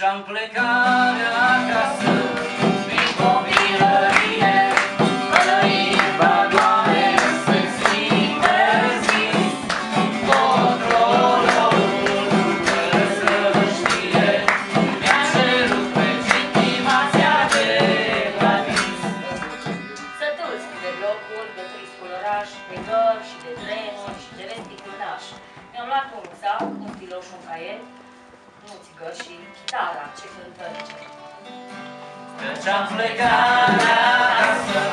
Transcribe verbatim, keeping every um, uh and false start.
Treceam plecarea acasă prin copilărie, călărind vagoane sfârșit târzii, controlorul, fără să știe, mi-a cerut legitimația de la vis. Sătul de blocuri, de trisculoraș, de gări și de tremuri și de vesticulaș. Mi-am luat un rucsac, un filoș, un caiet, nu țigări și chitara, ce cântări. Treceam plecarea acasă